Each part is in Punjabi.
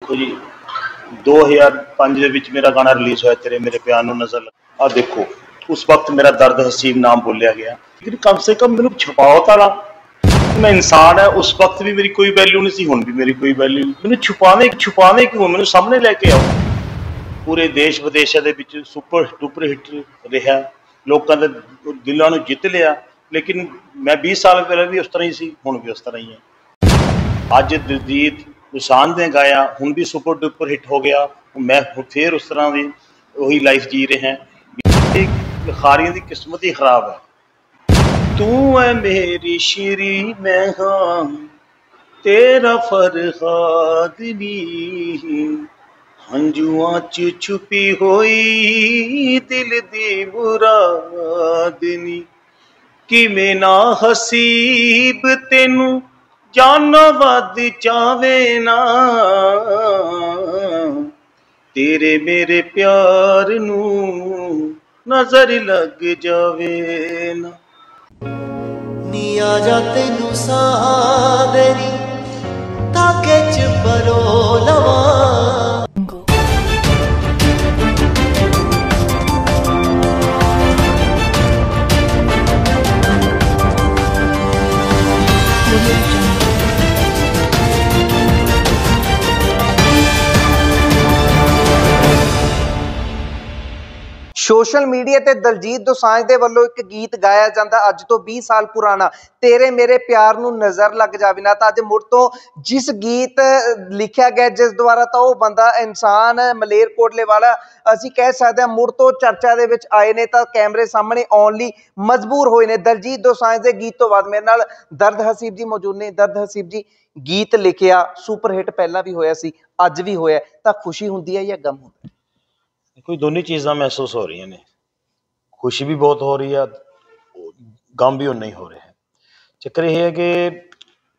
देखो जी 2005 ਦੇ ਵਿੱਚ ਮੇਰਾ ਗਾਣਾ ਰਿਲੀਜ਼ ਹੋਇਆ तेरे मेरे प्यार ਨੂੰ नज़र लग। ਆ देखो उस वक्त मेरा दर्द हसीब नाम बोलिया गया, लेकिन कम से कम मैनू छुपाओ तो ना। मैं इंसान है, उस वक्त भी मेरी कोई वैल्यू नहीं सी, हुण भी मेरी कोई वैल्यू नहीं। मैनू छुपावे क्यों, मैनू सामने लैके आओ। पूरे देश विदेशों के विच सुपर डुपर हिट रहा, लोगों के दिलों को जित लिया। लेकिन मैं 20 साल पहले भी उस तरह ही सी, हुण भी उस तरह ही है। अज दिलजीत दोसांझ ने गाया, हुण भी सुपर डुपर हिट हो गया। मैं फिर उस तरह की वही लाइफ जी रहे हैं। लिखारियों की किस्मत ही खराब है। तू है मेरी शीरी, मैं हाँ तेरा फरहाद नी, हंजुआं च छुपी होई दिल दी मुराद नी। किवें ना हसीब तेनू जाना वध चावे ना, तेरे मेरे प्यार नू नजर लग जावे ना। नी आजा तेनू सावेरी ताके च परो लवा। सोशल मीडिया ते दलजीत दोसांझ दे वल्लों एक गीत गाया जाता अज तो 20 साल पुराना, तेरे मेरे प्यार नू नज़र लग जावे ना। तो अज मुड़ तो जिस गीत लिखा गया जिस द्वारा तो वह बंदा इंसान मलेरकोटले वाला असीं कह सकते हैं मुड़ तो चर्चा दे विच आए ने, तो कैमरे सामने आउण लई मजबूर होए ने। दलजीत दोसांझ दे गीत तो बाद मेरे नाल दर्द हसीब जी मौजूद ने। दर्द हसीब जी, गीत लिखिया सुपर हिट पहला भी होया सी, अज भी होया, तो खुशी हुंदी है या गम हुंदा है? कोई दोनों चीज़ां महसूस हो रही ने, खुशी भी बहुत हो रही है, गम भी उन्ना ही हो रहा है। चक्कर यह है कि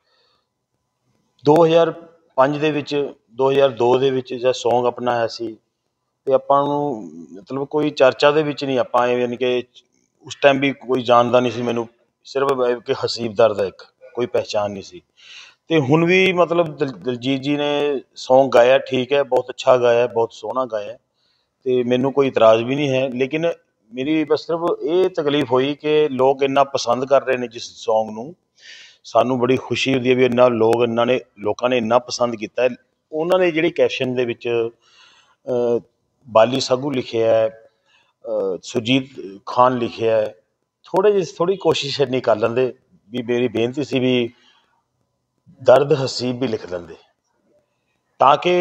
2005 ਦੇ ਵਿੱਚ 2002 ਦੇ ਵਿੱਚ जब सॉन्ग अपना आया सी ਤੇ ਆਪਾਂ ਨੂੰ मतलब कोई चर्चा ਦੇ ਵਿੱਚ नहीं, ਆਪਾਂ यानी कि उस टाइम भी कोई जानता नहीं सी मैनू, सिर्फ कि हसीब दर्द है एक, कोई पहचान नहीं सी। तो हुण भी मतलब दिलजीत जी ने सॉन्ग गाया, ठीक है, बहुत अच्छा गाया, बहुत सोहना गाया, तो मैनू कोई इतराज़ भी नहीं है। लेकिन मेरी बस सिर्फ ये तकलीफ हुई कि लोग इन्ना पसंद कर रहे हैं जिस सॉन्ग नू, सानू बड़ी खुशी होती है भी इन्ना लोगों ने इन्ना पसंद किया है। उन्होंने जिहड़ी कैप्शन दे विच बाली सागू लिखे है, सुरजीत खान लिखे है, थोड़ी कोशिश इन्नी कर लेंदे भी, मेरी बेनती सी भी दर्द हसीब भी लिख लेंदे, ताकि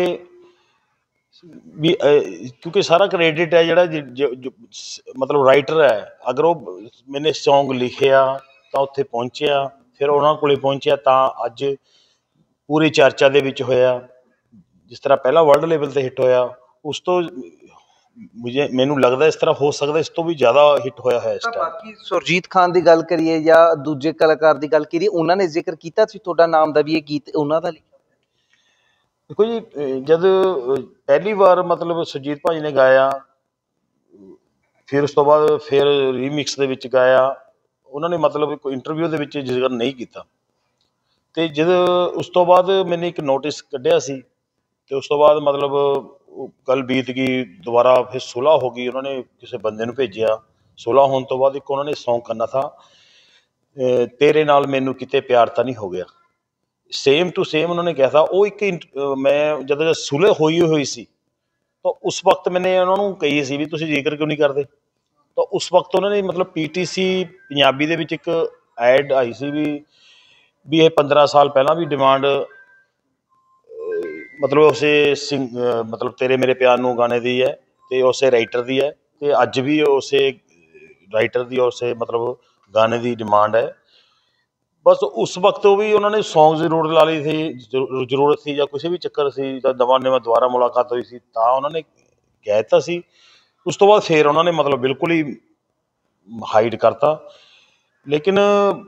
भी क्योंकि सारा क्रेडिट है जो मतलब राइटर है, अगर वो मैंने सॉन्ग लिखिया तो उत्थे पहुँचिया, फिर उन्होंने कोले पहुँचिया तो अज पूरी चर्चा दे विच होया। जिस तरह पहला वर्ल्ड लेवल ते हिट होया, उस तो मैनू लगता इस तरह हो सकता इस तो भी ज़्यादा हिट होया है इस टाइम। बाकी सुरजीत खान की गल करिए या दूजे कलाकार की गल करिए, उन्होंने जिक्र किया सी तुहाडा नाम दा भी ये गीत उन्हां दा लिखिया? देखो जी, जब पहली बार मतलब सुरजीत भाजी ने गाया, फिर उस तो बाद फिर रीमिक्स दे विच गाया, उन्होंने मतलब कोई इंटरव्यू दे विच जिक्र नहीं किया। तो जब उस तो बाद मैंने एक नोटिस कढ़िया सी, तो उस तो बाद मतलब गल बीत गई, दोबारा फिर सुलह हो गई, उन्होंने किसी बंदे नूं भेजिया, सुलह होने तो बाद एक उन्होंने सॉन्ग करना था, तेरे नाल मैनू किते प्यार तां नहीं हो गया, सेम टू सेम उन्होंने कहा था। वो एक मैं जब सुलह हुई सी तो उस वक्त मैंने उन्होंने कही सी भी तुसीं जिक्र क्यों नहीं करते। तो उस वक्त उन्होंने मतलब PTC पंजाबी दे विच एक ऐड आई सी भी ये 15 साल पहला भी डिमांड मतलब उसे मतलब तेरे मेरे प्यार नू गाने दी है, तो उसे राइटर दी है, तो अज भी उसे राइटर दी उसे मतलब गाने की डिमांड है। बस उस वक्त भी उन्होंने सॉन्ग जरूर ला ली थी, जरूरत थी या किसी भी चक्कर से नवा दोबारा मुलाकात हुई सी तो उन्होंने कह दिता सी। उस तो बाद फिर उन्होंने मतलब बिल्कुल ही हाइड करता। लेकिन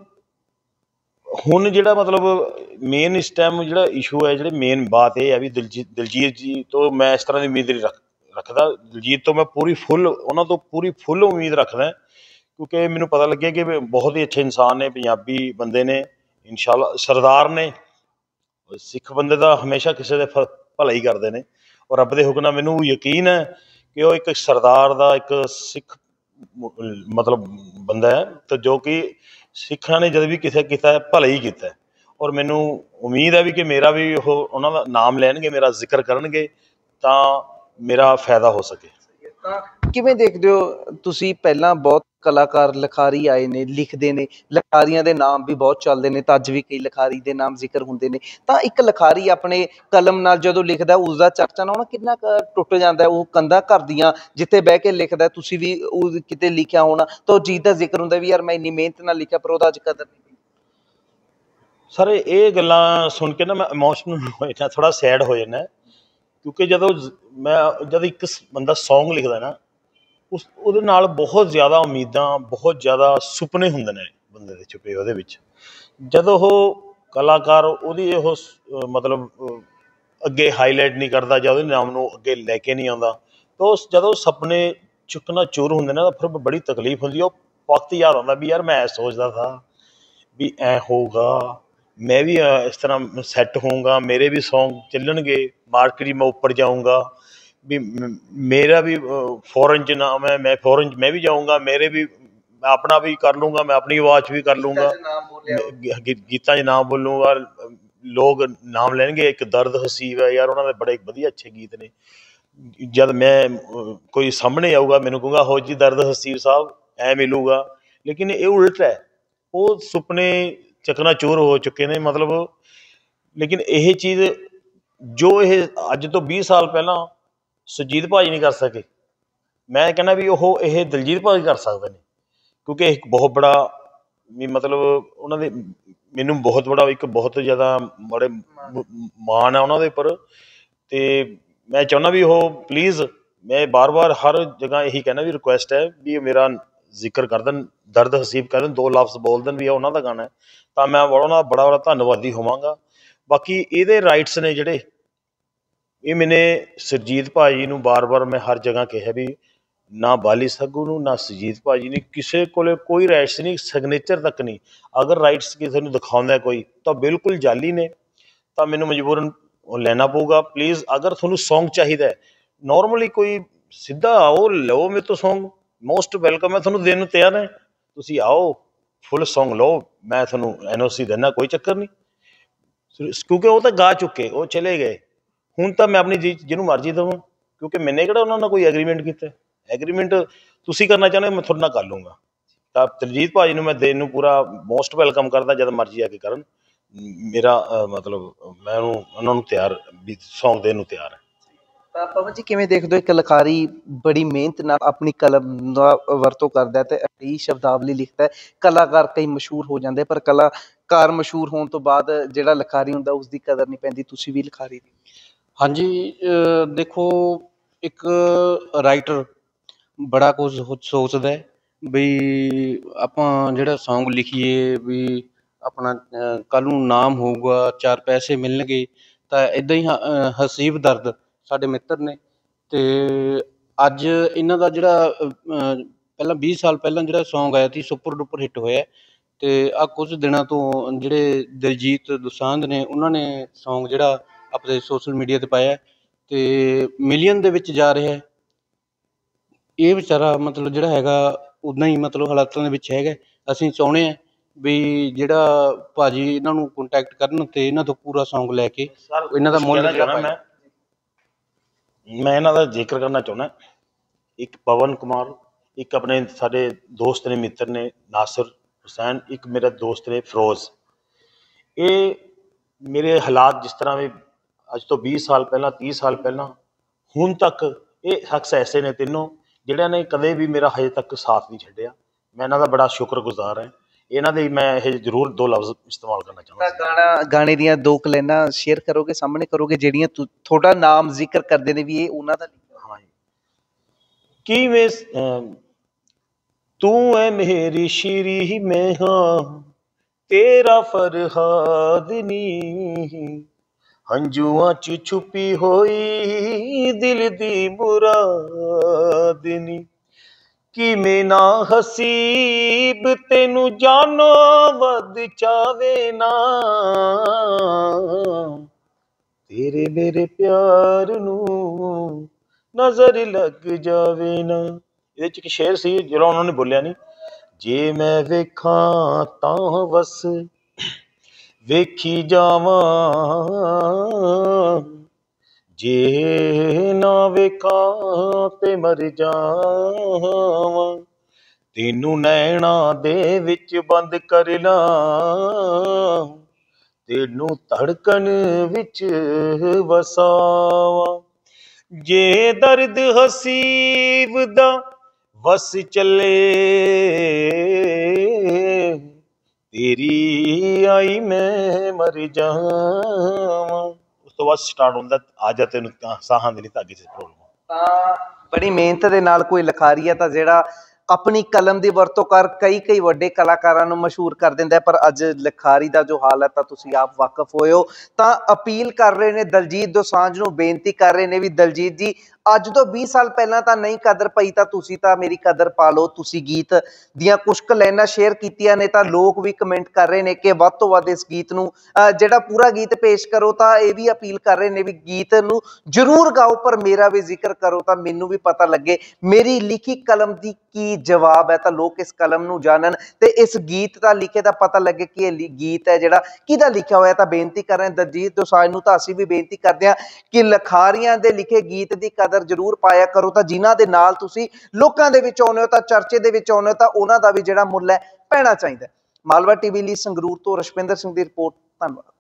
हुण जिहड़ा मतलब मेन इस टाइम जिहड़ा इशू है, जिहड़ी मेन बात यह है भी दिलजीत जी तो मैं इस तरह की उम्मीद नहीं रखदा। दिलजीत तो मैं पूरी फुल उन्होंने तो पूरी फुल उम्मीद रखदा, क्योंकि मैनू पता लगे कि बहुत ही अच्छे इंसान ने, पंजाबी बंदे ने, इंशाअल्लाह सरदार ने। सिख बंदे का हमेशा किसी के ਭਲਾ ਹੀ ਕਰਦੇ ਨੇ। ਔਰ ਰੱਬ ਦੇ ਹੁਕਮ ਨਾਲ ਮੈਨੂੰ ਯਕੀਨ ਹੈ ਕਿ ਉਹ ਇੱਕ ਸਰਦਾਰ ਦਾ ਇੱਕ ਸਿੱਖ ਮਤਲਬ ਬੰਦਾ ਹੈ, ਤੇ ਜੋ ਕਿ ਸਿੱਖਾਂ ਨੇ ਜਦ ਵੀ ਕਿਸੇ ਕੀਤਾ ਭਲਾ ਹੀ ਕੀਤਾ। ਔਰ ਮੈਨੂੰ ਉਮੀਦ ਹੈ ਵੀ ਕਿ ਮੇਰਾ ਵੀ ਉਹ ਉਹਨਾਂ ਦਾ ਨਾਮ ਲੈਣਗੇ, ਮੇਰਾ ਜ਼ਿਕਰ ਕਰਨਗੇ ਤਾਂ ਮੇਰਾ ਫਾਇਦਾ ਹੋ ਸਕੇ। ਤਾਂ ਕਿਵੇਂ ਦੇਖਦੇ ਹੋ ਤੁਸੀਂ? ਪਹਿਲਾਂ ਬਹੁਤ ਕਲਾਕਾਰ ਲਿਖਾਰੀ ਆਏ ਨੇ, ਲਿਖਦੇ ਨੇ, ਲਿਖਾਰੀਆਂ ਦੇ ਨਾਮ ਵੀ ਬਹੁਤ ਚੱਲਦੇ ਨੇ, ਤਾਂ ਅੱਜ ਵੀ ਕਈ ਲਿਖਾਰੀ ਦੇ ਨਾਮ ਜ਼ਿਕਰ ਹੁੰਦੇ ਨੇ। ਤਾਂ ਇੱਕ ਲਿਖਾਰੀ ਆਪਣੇ ਕਲਮ ਨਾਲ ਜਦੋਂ ਲਿਖਦਾ ਉਸਦਾ ਚਰਚਾ ਨਾ ਹੋਣਾ ਕਿੰਨਾ ਕੁ ਟੁੱਟ ਜਾਂਦਾ। ਉਹ ਕੰਧਾਂ ਘਰ ਦੀਆਂ ਜਿੱਥੇ ਬਹਿ ਕੇ ਲਿਖਦਾ, ਤੁਸੀਂ ਵੀ ਉਹ ਕਿਤੇ ਲਿਖਿਆ ਹੋਣਾ, ਤਾਂ ਉਹ ਚੀਜ਼ ਦਾ ਜ਼ਿਕਰ ਹੁੰਦਾ ਵੀ ਯਾਰ ਮੈਂ ਇੰਨੀ ਮਿਹਨਤ ਨਾਲ ਲਿਖਿਆ, ਪਰ ਉਹਦਾ ਅੱਜ ਕਦਰ ਨਹੀਂ। ਸਰ ਇਹ ਗੱਲਾਂ ਸੁਣ ਕੇ ਨਾ ਮੈਂ ਇਮੋਸ਼ਨਲ ਹੋ ਜਾਂਦਾ, ਥੋੜ੍ਹਾ ਸੈਡ ਹੋ ਜਾਂਦਾ, ਕਿਉਂਕਿ ਜਦ ਇੱਕ ਬੰਦਾ ਸੌਂਗ ਲਿਖਦਾ ਨਾ ਉਹਦੇ ਨਾਲ ਬਹੁਤ ਜ਼ਿਆਦਾ ਉਮੀਦਾਂ, ਬਹੁਤ ਜ਼ਿਆਦਾ ਸੁਪਨੇ ਹੁੰਦੇ ਨੇ ਬੰਦੇ ਦੇ ਛੁਪੇ ਉਹਦੇ ਵਿੱਚ। ਜਦੋਂ ਉਹ ਕਲਾਕਾਰ ਉਹਦੀ ਉਹ ਮਤਲਬ ਅੱਗੇ ਹਾਈਲਾਈਟ ਨਹੀਂ ਕਰਦਾ ਜਾਂ ਉਹਦੇ ਨਾਮ ਨੂੰ ਅੱਗੇ ਲੈ ਕੇ ਨਹੀਂ ਆਉਂਦਾ, ਤਾਂ ਜਦੋਂ ਸੁਪਨੇ ਚੁੱਕਣਾ ਚੂਰ ਹੁੰਦੇ ਨੇ ਤਾਂ ਫਿਰ ਬੜੀ ਤਕਲੀਫ ਹੁੰਦੀ। ਉਹ ਵਕਤ ਯਾਦ ਆਉਂਦਾ ਵੀ ਯਾਰ ਮੈਂ ਸੋਚਦਾ ਥਾ ਵੀ ਐਂ ਹੋਊਗਾ, ਮੈਂ ਵੀ ਇਸ ਤਰ੍ਹਾਂ ਸੈੱਟ ਹੋਊਂਗਾ, ਮੇਰੇ ਵੀ ਸੌਂਗ ਚੱਲਣਗੇ, ਮਾਰਕੀਟ ਮੈਂ ਉੱਪਰ ਜਾਊਂਗਾ, ਵੀ ਮੇਰਾ ਵੀ ਫੋਰਨ 'ਚ ਨਾਮ ਹੈ, ਮੈਂ ਫੋਰਨ 'ਚ ਮੈਂ ਵੀ ਜਾਊਂਗਾ, ਮੇਰੇ ਵੀ ਮੈਂ ਆਪਣਾ ਵੀ ਕਰ ਲੂੰਗਾ, ਮੈਂ ਆਪਣੀ ਆਵਾਜ਼ ਵੀ ਕਰ ਲੂੰਗਾ, ਗੀਤਾਂ 'ਚ ਨਾਮ ਬੋਲੂੰਗਾ, ਲੋਕ ਨਾਮ ਲੈਣਗੇ। ਇੱਕ ਦਰਦ ਹਸੀਬ ਹੈ ਯਾਰ, ਉਹਨਾਂ ਦੇ ਬੜੇ ਵਧੀਆ ਅੱਛੇ ਗੀਤ ਨੇ। ਜਦ ਮੈਂ ਕੋਈ ਸਾਹਮਣੇ ਆਊਗਾ ਮੈਨੂੰ ਕਹੂੰਗਾ ਹੋ ਜੀ ਦਰਦ ਹਸੀਬ ਸਾਹਿਬ ਐ ਮਿਲੂਗਾ, ਲੇਕਿਨ ਇਹ ਉਲਟ ਹੈ। ਉਹ ਸੁਪਨੇ ਚਕਨਾਚੂਰ ਹੋ ਚੁੱਕੇ ਨੇ ਮਤਲਬ। ਲੇਕਿਨ ਇਹ ਚੀਜ਼ ਜੋ ਇਹ ਅੱਜ ਤੋਂ 20 ਸਾਲ ਪਹਿਲਾਂ ਸੁਰਜੀਤ ਭਾਜੀ ਨਹੀਂ ਕਰ ਸਕੇ, ਮੈਂ ਕਹਿੰਦਾ ਵੀ ਇਹ ਦਲਜੀਤ ਭਾਜੀ ਕਰ ਸਕਦੇ ਨੇ, ਕਿਉਂਕਿ ਇੱਕ ਬਹੁਤ ਬੜਾ ਵੀ ਮਤਲਬ ਉਹਨਾਂ ਦੇ ਮੈਨੂੰ ਬਹੁਤ ਬੜਾ ਇੱਕ ਬਹੁਤ ਜ਼ਿਆਦਾ ਬੜੇ ਮਾਣ ਆ ਉਹਨਾਂ ਦੇ ਉੱਪਰ। ਅਤੇ ਮੈਂ ਚਾਹੁੰਦਾ ਵੀ ਉਹ ਪਲੀਜ਼, ਮੈਂ ਵਾਰ ਹਰ ਜਗ੍ਹਾ ਇਹੀ ਕਹਿਣਾ ਵੀ ਰਿਕੁਐਸਟ ਹੈ ਵੀ ਮੇਰਾ ਜ਼ਿਕਰ ਕਰ ਦੇਣ, ਦਰਦ ਹਸੀਬ ਕਰ ਦੇਣ, 2 ਲਫ਼ਜ਼ ਬੋਲ ਦੇਣ ਵੀ ਇਹ ਉਹਨਾਂ ਦਾ ਗਾਣਾ, ਤਾਂ ਮੈਂ ਉਹਨਾਂ ਦਾ ਬੜਾ ਧੰਨਵਾਦੀ ਹੋਵਾਂਗਾ। ਬਾਕੀ ਇਹਦੇ ਰਾਈਟਸ ਨੇ ਜਿਹੜੇ, ਇਹ ਮੈਨੇ ਸੁਰਜੀਤ ਭਾਜੀ ਨੂੰ ਵਾਰ ਮੈਂ ਹਰ ਜਗ੍ਹਾ ਕਿਹਾ ਵੀ ਨਾ ਬਾਲੀ ਸੰਧੂ ਨੂੰ ਨਾ ਸੁਰਜੀਤ ਭਾਜੀ ਨੇ ਕਿਸੇ ਕੋਲ ਕੋਈ ਰਾਈਟਸ ਨਹੀਂ, ਸਿਗਨੇਚਰ ਤੱਕ ਨਹੀਂ। ਅਗਰ ਰਾਈਟਸ ਕਿਸੇ ਨੂੰ ਦਿਖਾਉਂਦਾ ਕੋਈ ਤਾਂ ਬਿਲਕੁਲ ਜਾਲੀ ਨੇ, ਤਾਂ ਮੈਨੂੰ ਮਜਬੂਰਨ ਉਹ ਲੈਣਾ ਪਊਗਾ। ਪਲੀਜ਼ ਅਗਰ ਤੁਹਾਨੂੰ ਸੌਂਗ ਚਾਹੀਦਾ ਨੋਰਮਲੀ ਕੋਈ ਸਿੱਧਾ ਆਓ ਲਓ ਮੇਰੇ ਤੋਂ ਸੌਂਗ, ਮੋਸਟ ਵੈਲਕਮ ਹੈ, ਤੁਹਾਨੂੰ ਦੇਣ ਨੂੰ ਤਿਆਰ ਹੈ। ਤੁਸੀਂ ਆਓ ਫੁੱਲ ਸੌਂਗ ਲਓ, ਮੈਂ ਤੁਹਾਨੂੰ NOC ਦਿੰਦਾ, ਕੋਈ ਚੱਕਰ ਨਹੀਂ। ਕਿਉਂਕਿ ਉਹ ਤਾਂ ਗਾ ਚੁੱਕੇ, ਉਹ ਚਲੇ ਗਏ। ਹੁਣ ਤਾਂ ਮੈਂ ਆਪਣੀ ਜਿਹਨੂੰ ਮਰਜ਼ੀ ਦੇਵਾਂ, ਕਿਉਂਕਿ ਮੈਨੇ ਕਿਹੜਾ ਉਹਨਾਂ ਨਾਲ ਕੋਈ ਐਗਰੀਮੈਂਟ ਕੀਤਾ। ਐਗਰੀਮੈਂਟ ਤੁਸੀਂ ਕਰਨਾ ਚਾਹੁੰਦੇ ਮੈਂ ਤੁਹਾਡੇ ਨਾਲ ਕਰ ਲੂੰਗਾ। ਤਾਂ ਦਲਜੀਤ ਭਾਜੀ ਨੂੰ ਮੈਂ ਦੇਣ ਨੂੰ ਪੂਰਾ ਮੋਸਟ ਵੈਲਕਮ ਕਰਦਾ, ਜਦ ਮਰਜ਼ੀ ਆ ਕੇ ਕਰਨ। ਮੇਰਾ ਮਤਲਬ ਮੈਂ ਉਹਨਾਂ ਨੂੰ ਤਿਆਰ ਵੀ ਸੌਂਗ ਦੇਣ ਨੂੰ ਤਿਆਰ ਹੈ। ਤਾਂ ਪਵਨ ਜੀ ਕਿਵੇਂ ਦੇਖਦੇ ਹੋ? ਇੱਕ ਲਿਖਾਰੀ ਬੜੀ ਮਿਹਨਤ ਨਾਲ ਆਪਣੀ ਕਲਮ ਦਾ ਵਰਤੋਂ ਕਰਦਾ ਅਤੇ ਅੜੀ ਸ਼ਬਦਾਵਲੀ ਲਿਖਦਾ। ਕਲਾਕਾਰ ਕਈ ਮਸ਼ਹੂਰ ਹੋ ਜਾਂਦੇ, ਪਰ ਕਲਾਕਾਰ ਮਸ਼ਹੂਰ ਹੋਣ ਤੋਂ ਬਾਅਦ ਜਿਹੜਾ ਲਿਖਾਰੀ ਹੁੰਦਾ ਉਸਦੀ ਕਦਰ ਨਹੀਂ ਪੈਂਦੀ। ਤੁਸੀਂ ਵੀ ਲਿਖਾਰੀ ਦੀ? ਹਾਂਜੀ, ਦੇਖੋ ਇੱਕ ਰਾਈਟਰ ਬੜਾ ਕੁਝ ਸੋਚਦਾ ਵੀ ਆਪਾਂ ਜਿਹੜਾ ਸੌਂਗ ਲਿਖੀਏ ਵੀ ਆਪਣਾ ਕੱਲ੍ਹ ਨੂੰ ਨਾਮ ਹੋਊਗਾ, 4 ਪੈਸੇ ਮਿਲਣਗੇ। ਤਾਂ ਇੱਦਾਂ ਹੀ ਹਸੀਬ ਦਰਦ ਸਾਡੇ ਮਿੱਤਰ ਨੇ, ਅਤੇ ਅੱਜ ਇਹਨਾਂ ਦਾ ਜਿਹੜਾ ਪਹਿਲਾਂ 20 ਸਾਲ ਪਹਿਲਾਂ ਜਿਹੜਾ ਸੌਂਗ ਆਇਆ ਸੀ ਸੁਪਰ ਡੁਪਰ ਹਿੱਟ ਹੋਇਆ, ਅਤੇ ਆਹ ਕੁਝ ਦਿਨਾਂ ਤੋਂ ਜਿਹੜੇ ਦਿਲਜੀਤ ਦੋਸਾਂਝ ਨੇ ਉਹਨਾਂ ਨੇ ਸੌਂਗ ਜਿਹੜਾ ਆਪਣੇ ਸੋਸ਼ਲ ਮੀਡੀਆ 'ਤੇ ਪਾਇਆ ਅਤੇ ਮਿਲੀਅਨ ਦੇ ਵਿੱਚ ਜਾ ਰਿਹਾ। ਇਹ ਵਿਚਾਰਾ ਮਤਲਬ ਜਿਹੜਾ ਹੈਗਾ ਉੱਦਾਂ ਹੀ ਮਤਲਬ ਹਾਲਾਤਾਂ ਦੇ ਵਿੱਚ ਹੈਗਾ। ਅਸੀਂ ਚਾਹੁੰਦੇ ਹਾਂ ਵੀ ਜਿਹੜਾ ਭਾਜੀ ਇਹਨਾਂ ਨੂੰ ਕੰਟੈਕਟ ਕਰਨ ਅਤੇ ਇਹਨਾਂ ਤੋਂ ਪੂਰਾ ਸੌਂਗ ਲੈ ਕੇ ਇਹਨਾਂ ਦਾ ਮੁੱਲ ਮੈਂ ਇਹਨਾਂ ਦਾ ਜ਼ਿਕਰ ਕਰਨਾ ਚਾਹੁੰਦਾ। ਇੱਕ ਪਵਨ ਕੁਮਾਰ, ਇੱਕ ਆਪਣੇ ਸਾਡੇ ਦੋਸਤ ਨੇ, ਮਿੱਤਰ ਨੇ ਨਾਸਿਰ ਹੁਸੈਨ, ਇੱਕ ਮੇਰਾ ਦੋਸਤ ਨੇ ਫਿਰੋਜ਼। ਇਹ ਮੇਰੇ ਹਾਲਾਤ ਜਿਸ ਤਰ੍ਹਾਂ ਵੀ ਅੱਜ ਤੋਂ 20 ਸਾਲ ਪਹਿਲਾਂ, 30 ਸਾਲ ਪਹਿਲਾਂ ਹੁਣ ਤੱਕ, ਇਹ ਸ਼ਖਸ ਐਸੇ ਨੇ ਤਿੰਨੋਂ ਜਿਹੜਿਆਂ ਨੇ ਕਦੇ ਵੀ ਮੇਰਾ ਹਜੇ ਤੱਕ ਸਾਥ ਨਹੀਂ ਛੱਡਿਆ। ਮੈਂ ਇਹਨਾਂ ਦਾ ਬੜਾ ਸ਼ੁਕਰਗੁਜ਼ਾਰ ਹਾਂ। ਇਹਨਾਂ ਦੇ ਮੈਂ ਇਹ ਜ਼ਰੂਰ 2 ਲਫ਼ਜ਼ ਇਸਤੇਮਾਲ ਕਰਨਾ ਚਾਹੁੰਦਾ। ਤਾਂ ਗਾਣੇ ਦੀਆਂ 2 ਲਾਈਨਾਂ ਸ਼ੇਅਰ ਕਰੋਗੇ, ਸਾਹਮਣੇ ਕਰੋਗੇ, ਜਿਹੜੀਆਂ ਤੁਹਾਡਾ ਨਾਮ ਜ਼ਿਕਰ ਕਰਦੇ ਨੇ ਵੀ ਇਹ ਉਹਨਾਂ ਦਾ? ਹਾਂਜੀ। ਕਿਵੇਂ ਤੂੰ ਹੈ ਮੇਰੀ ਸ਼ੀਰੀ, ਮੈਂ ਹਾਂ ਤੇਰਾ ਫਰਹਾਦ ਨੀ, ਹੰਝੂਆਂ 'ਚ ਛੁਪੀ ਹੋਈ ਦਿਲ ਦੀ ਮੁਰਾਦ ਨੀ। ਕਿਵੇਂ ਨਾ ਹਸੀਬ ਤੈਨੂੰ ਜਾਨੋਂ ਵੱਧ ਚਾਵੇ ਨਾ, ਤੇਰੇ ਮੇਰੇ ਪਿਆਰ ਨੂੰ ਨਜ਼ਰ ਲੱਗ ਜਾਵੇ ਨਾ। ਇਹਦੇ ਚ ਇੱਕ ਸ਼ੇਰ ਸੀ ਜਿਹੜਾ ਉਹਨਾਂ ਨੇ ਬੋਲਿਆ ਨਹੀਂ, ਜੇ ਮੈਂ ਵੇਖਾਂ ਤਾਂ ਬਸ ਵੇਖੀ ਜਾਵਾਂ, ਜੇ ਨਾ ਵੇਖਾਂ ਤੇ ਮਰ ਜਾਵਾਂ, ਤੈਨੂੰ ਨੈਣਾ ਦੇ ਵਿੱਚ ਬੰਦ ਕਰ ਲਾਂ, ਤੈਨੂੰ ਧੜਕਣ ਵਿੱਚ ਵਸਾਵਾਂ। ਜੇ ਦਰਦ ਹਸੀਬ ਦਾ ਵਸ ਚੱਲੇ, ਤੇਰੀ ਆਈ ਮੈਂ ਮਰ ਜਾਵਾਂ। ਉਸ ਤੋਂ ਬਾਅਦ ਸਟਾਰਟ ਹੁੰਦਾ ਆ ਜਾ ਤੈਨੂੰ ਸਾਹਾਂ ਦੇ ਲਈ ਧਾਗੇ ਚ ਪ੍ਰੋਬਲਮ। ਤਾਂ ਬੜੀ ਮਿਹਨਤ ਦੇ ਨਾਲ ਕੋਈ ਲਿਖਾਰੀ ਹੈ ਤਾਂ ਜਿਹੜਾ ਆਪਣੀ ਕਲਮ ਦੀ ਵਰਤੋਂ ਕਰ ਕਈ ਵੱਡੇ ਕਲਾਕਾਰਾਂ ਨੂੰ ਮਸ਼ਹੂਰ ਕਰ ਦਿੰਦਾ ਹੈ। ਪਰ ਅੱਜ ਲਿਖਾਰੀ ਦਾ ਜੋ ਹਾਲ ਹੈ ਤਾਂ ਤੁਸੀਂ ਆਪ ਵਾਕਫ ਹੋਏ ਹੋ। ਤਾਂ ਅਪੀਲ ਕਰ ਰਹੇ ਨੇ ਦਲਜੀਤ ਦੋਸਾਂਝ ਨੂੰ, ਬੇਨਤੀ ਕਰ ਰਹੇ ਨੇ ਵੀ ਦਲਜੀਤ ਜੀ ਅੱਜ ਤੋਂ 20 ਸਾਲ ਪਹਿਲਾਂ ਤਾਂ ਨਹੀਂ ਕਦਰ ਪਈ ਤਾਂ ਤੁਸੀਂ ਤਾਂ ਮੇਰੀ ਕਦਰ ਪਾ ਲਓ। ਤੁਸੀਂ ਗੀਤ ਦੀਆਂ ਕੁਛ ਕੁ ਲਾਈਨਾਂ ਸ਼ੇਅਰ ਕੀਤੀਆਂ ਨੇ ਤਾਂ ਲੋਕ ਵੀ ਕਮੈਂਟ ਕਰ ਰਹੇ ਨੇ ਕਿ ਵੱਧ ਤੋਂ ਵੱਧ ਇਸ ਗੀਤ ਨੂੰ ਜਿਹੜਾ ਪੂਰਾ ਗੀਤ ਪੇਸ਼ ਕਰੋ। ਤਾਂ ਇਹ ਵੀ ਅਪੀਲ ਕਰ ਰਹੇ ਨੇ ਵੀ ਗੀਤ ਨੂੰ ਜ਼ਰੂਰ ਗਾਓ ਪਰ ਮੇਰਾ ਵੀ ਜ਼ਿਕਰ ਕਰੋ ਤਾਂ ਮੈਨੂੰ ਵੀ ਪਤਾ ਲੱਗੇ ਮੇਰੀ ਲਿਖੀ ਕਲਮ ਦੀ ਕੀ ਜਵਾਬ ਹੈ, ਤਾਂ ਲੋਕ ਇਸ ਕਲਮ ਨੂੰ ਜਾਣਨ ਤੇ ਇਸ ਗੀਤ ਦਾ ਲਿਖੇ ਦਾ ਪਤਾ ਲੱਗੇ ਕਿ ਇਹ ਗੀਤ ਹੈ ਜਿਹੜਾ ਕਿਹਦਾ ਲਿਖਿਆ ਹੋਇਆ। ਤਾਂ ਬੇਨਤੀ ਕਰ ਰਹੇ ਦਲਜੀਤ ਦੋਸਾਂਝ ਨੂੰ, ਤਾਂ ਅਸੀਂ ਵੀ ਬੇਨਤੀ ਕਰਦੇ ਹਾਂ ਕਿ ਲਿਖਾਰੀਆਂ ਦੇ ਲਿਖੇ ਗੀਤ ਦੀ ਕਦਰ ਜ਼ਰੂਰ ਪਾਇਆ ਕਰੋ। ਤਾਂ ਜਿਨ੍ਹਾਂ ਦੇ ਨਾਲ ਤੁਸੀਂ ਲੋਕਾਂ ਦੇ ਵਿੱਚ ਆਉਂਦੇ ਹੋ ਤਾਂ ਚਰਚੇ ਦੇ ਵਿੱਚ ਆਉਂਦੇ ਹੋ ਤਾਂ ਉਹਨਾਂ ਦਾ ਵੀ ਜਿਹੜਾ ਮੁੱਲ ਹੈ ਪੈਣਾ ਚਾਹੀਦਾ। ਮਾਲਵਾ ਟੀਵੀ ਲਈ ਸੰਗਰੂਰ ਤੋਂ ਰਸ਼ਪਿੰਦਰ ਸਿੰਘ ਦੀ ਰਿਪੋਰਟ। ਧੰਨਵਾਦ।